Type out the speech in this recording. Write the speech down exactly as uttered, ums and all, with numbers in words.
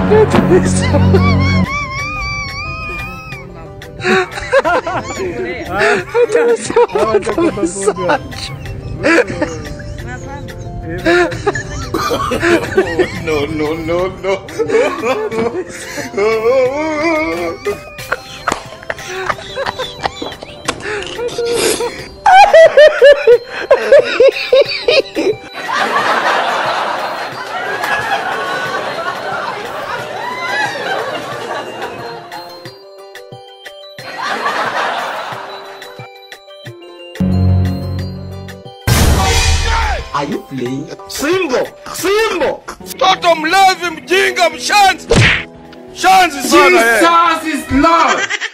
No, no, no, no. Are you playing? Simbo! Simbo! Mtoto mlevi mjinga mshanzi. Shanzi sana yeye. Jesus is Lord!